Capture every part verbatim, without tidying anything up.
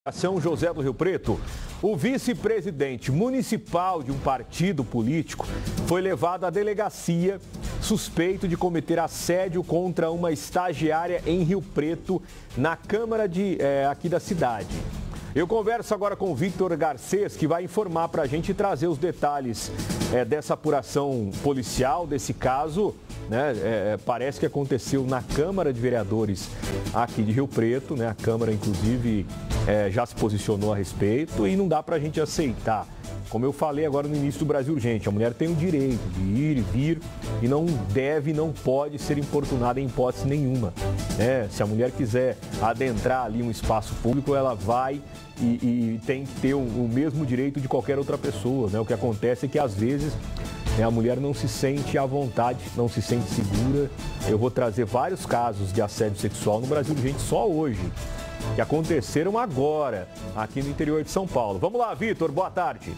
São José do Rio Preto, o vice-presidente municipal de um partido político foi levado à delegacia suspeito de cometer assédio contra uma estagiária em Rio Preto, na Câmara de, é, aqui da cidade. Eu converso agora com o Victor Garcês, que vai informar para a gente e trazer os detalhes é, dessa apuração policial, desse caso. Né? É, parece que aconteceu na Câmara de Vereadores aqui de Rio Preto, né? A Câmara, inclusive, é, já se posicionou a respeito e não dá para a gente aceitar. Como eu falei agora no início do Brasil Urgente, a mulher tem o direito de ir e vir e não deve, não pode ser importunada em hipótese nenhuma. É, se a mulher quiser adentrar ali um espaço público, ela vai e, e tem que ter o, o mesmo direito de qualquer outra pessoa. Né? O que acontece é que, às vezes, a mulher não se sente à vontade, não se sente segura. Eu vou trazer vários casos de assédio sexual no Brasil Urgente só hoje, que aconteceram agora, aqui no interior de São Paulo. Vamos lá, Vitor, boa tarde.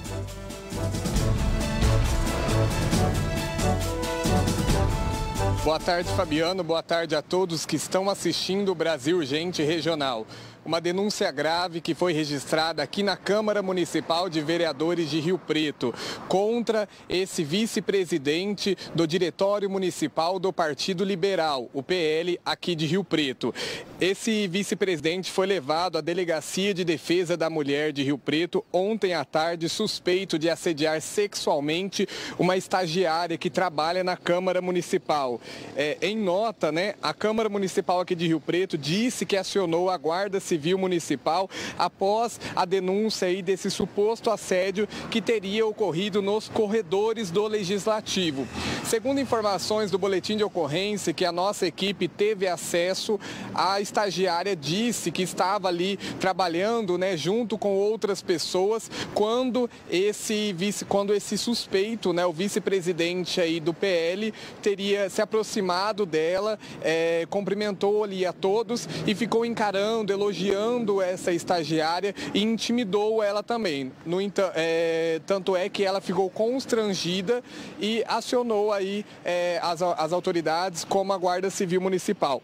Boa tarde, Fabiano. Boa tarde a todos que estão assistindo o Brasil Urgente Regional. Uma denúncia grave que foi registrada aqui na Câmara Municipal de Vereadores de Rio Preto contra esse vice-presidente do Diretório Municipal do Partido Liberal, o P L, aqui de Rio Preto. Esse vice-presidente foi levado à Delegacia de Defesa da Mulher de Rio Preto ontem à tarde, suspeito de assediar sexualmente uma estagiária que trabalha na Câmara Municipal. É, em nota, né, a Câmara Municipal aqui de Rio Preto disse que acionou a Guarda Civil Municipal após a denúncia aí desse suposto assédio que teria ocorrido nos corredores do Legislativo. Segundo informações do boletim de ocorrência que a nossa equipe teve acesso, a estagiária disse que estava ali trabalhando, né, junto com outras pessoas quando esse vice, quando esse suspeito, né, o vice-presidente aí do P L, teria se aproximado dela, é, cumprimentou ali a todos e ficou encarando, elogiando essa estagiária e intimidou ela também. No entanto, é, tanto é que ela ficou constrangida e acionou aí é, as, as autoridades como a Guarda Civil Municipal.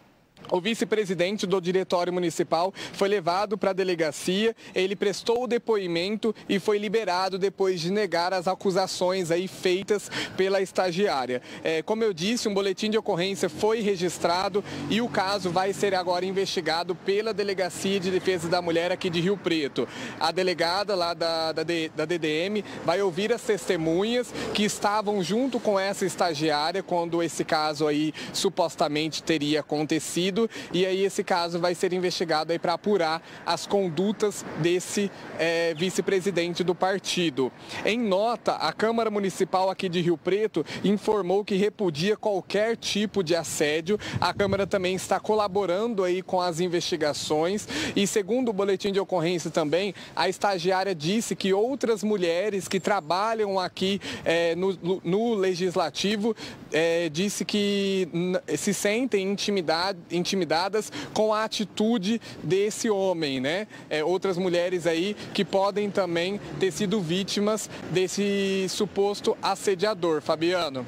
O vice-presidente do Diretório Municipal foi levado para a delegacia, ele prestou o depoimento e foi liberado depois de negar as acusações aí feitas pela estagiária. É, como eu disse, um boletim de ocorrência foi registrado e o caso vai ser agora investigado pela Delegacia de Defesa da Mulher aqui de Rio Preto. A delegada lá da, da, da D D M vai ouvir as testemunhas que estavam junto com essa estagiária quando esse caso aí supostamente teria acontecido. E aí esse caso vai ser investigado aí para apurar as condutas desse é, vice-presidente do partido. Em nota, a Câmara Municipal aqui de Rio Preto informou que repudia qualquer tipo de assédio. A Câmara também está colaborando aí com as investigações e, segundo o boletim de ocorrência também, a estagiária disse que outras mulheres que trabalham aqui é, no, no Legislativo é, disse que se sentem intimidadas intimidadas com a atitude desse homem, né? É, outras mulheres aí que podem também ter sido vítimas desse suposto assediador. Fabiano.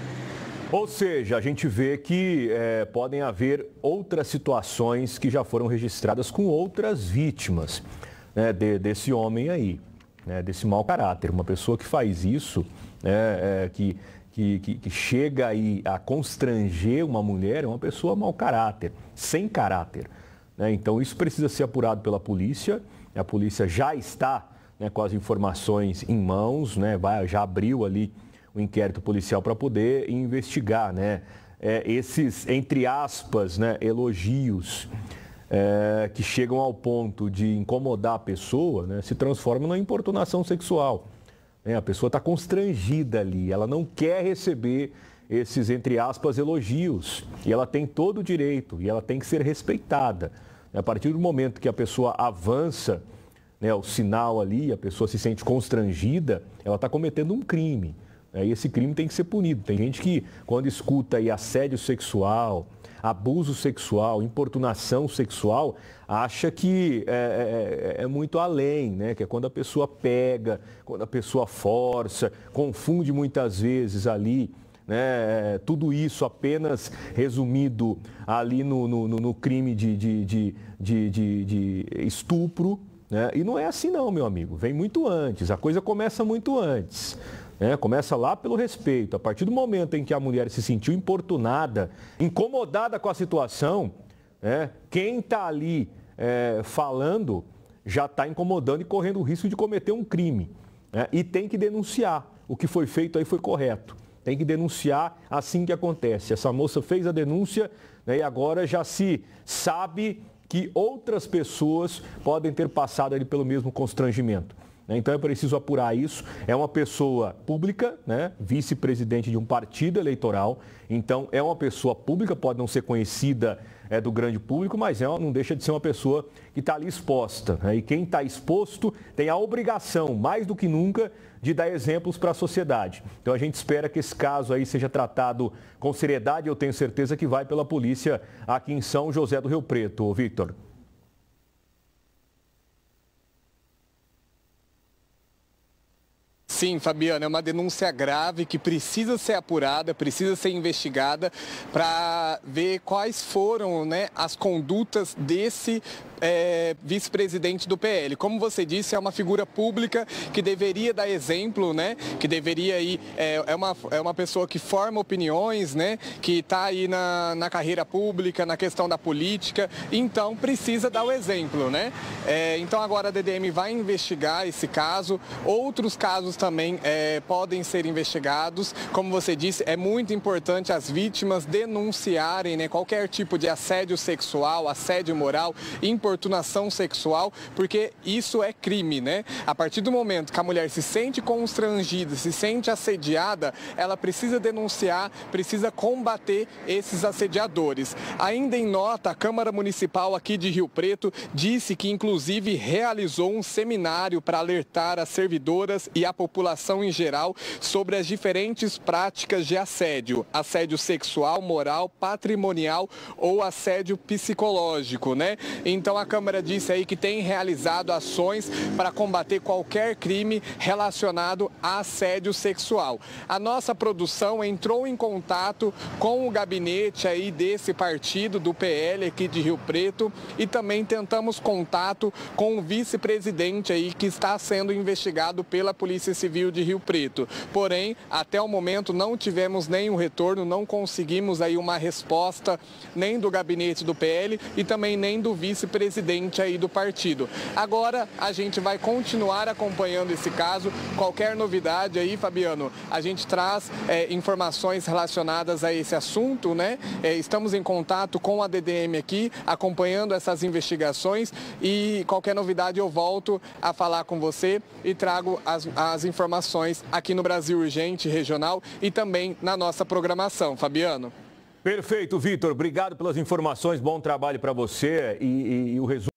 Ou seja, a gente vê que é, podem haver outras situações que já foram registradas com outras vítimas, né, de, desse homem aí, né, desse mau caráter. Uma pessoa que faz isso, né, é, que Que, que, que chega aí a constranger uma mulher, é uma pessoa mau caráter, sem caráter. Né? Então isso precisa ser apurado pela polícia, a polícia já está, né, com as informações em mãos, né, vai, já abriu ali o inquérito policial para poder investigar, né, é, esses, entre aspas, né, elogios é, que chegam ao ponto de incomodar a pessoa, né, se transformam numa importunação sexual. A pessoa está constrangida ali, ela não quer receber esses, entre aspas, elogios. E ela tem todo o direito e ela tem que ser respeitada. A partir do momento que a pessoa avança, né, o sinal ali, a pessoa se sente constrangida, ela está cometendo um crime. E esse crime tem que ser punido. Tem gente que, quando escuta aí assédio sexual, abuso sexual, importunação sexual, acha que é, é, é muito além, né? Que é quando a pessoa pega, quando a pessoa força, confunde muitas vezes ali, né? Tudo isso apenas resumido ali no, no, no crime de, de, de, de, de, de estupro, né? E não é assim não, meu amigo. Vem muito antes. A coisa começa muito antes. É, começa lá pelo respeito. A partir do momento em que a mulher se sentiu importunada, incomodada com a situação, é, quem está ali é, falando já está incomodando e correndo o risco de cometer um crime. É, e tem que denunciar. O que foi feito aí foi correto. Tem que denunciar assim que acontece. Essa moça fez a denúncia, né, e agora já se sabe que outras pessoas podem ter passado ali pelo mesmo constrangimento. Então é preciso apurar isso. É uma pessoa pública, né? Vice-presidente de um partido eleitoral. Então é uma pessoa pública, pode não ser conhecida é, do grande público, mas é uma, não deixa de ser uma pessoa que está ali exposta. Né? E quem está exposto tem a obrigação, mais do que nunca, de dar exemplos para a sociedade. Então a gente espera que esse caso aí seja tratado com seriedade. Eu tenho certeza que vai pela polícia aqui em São José do Rio Preto, Victor. Sim, Fabiano, é uma denúncia grave que precisa ser apurada, precisa ser investigada para ver quais foram, né, as condutas desse é, vice-presidente do P L. Como você disse, é uma figura pública que deveria dar exemplo, né, que deveria ir, é, é, uma, é uma pessoa que forma opiniões, né, que está aí na, na carreira pública, na questão da política, então precisa dar o exemplo, né? É, então agora a D D M vai investigar esse caso, outros casos também também é, podem ser investigados. Como você disse, é muito importante as vítimas denunciarem, né, qualquer tipo de assédio sexual, assédio moral, importunação sexual, porque isso é crime, né? A partir do momento que a mulher se sente constrangida, se sente assediada, ela precisa denunciar, precisa combater esses assediadores. Ainda em nota, a Câmara Municipal aqui de Rio Preto disse que, inclusive, realizou um seminário para alertar as servidoras e a população população em geral sobre as diferentes práticas de assédio, assédio sexual, moral, patrimonial ou assédio psicológico, né? Então a Câmara disse aí que tem realizado ações para combater qualquer crime relacionado a assédio sexual. A nossa produção entrou em contato com o gabinete aí desse partido, do P L aqui de Rio Preto, e também tentamos contato com o vice-presidente aí que está sendo investigado pela Polícia Civil de Rio Preto. Porém, até o momento não tivemos nenhum retorno, não conseguimos aí uma resposta nem do gabinete do P L e também nem do vice-presidente aí do partido. Agora a gente vai continuar acompanhando esse caso. Qualquer novidade aí, Fabiano, a gente traz é, informações relacionadas a esse assunto, né? É, estamos em contato com a D D M aqui, acompanhando essas investigações, e qualquer novidade eu volto a falar com você e trago as, as informações aqui no Brasil Urgente Regional e também na nossa programação. Fabiano. Perfeito, Vitor. Obrigado pelas informações. Bom trabalho para você e, e, e o resumo.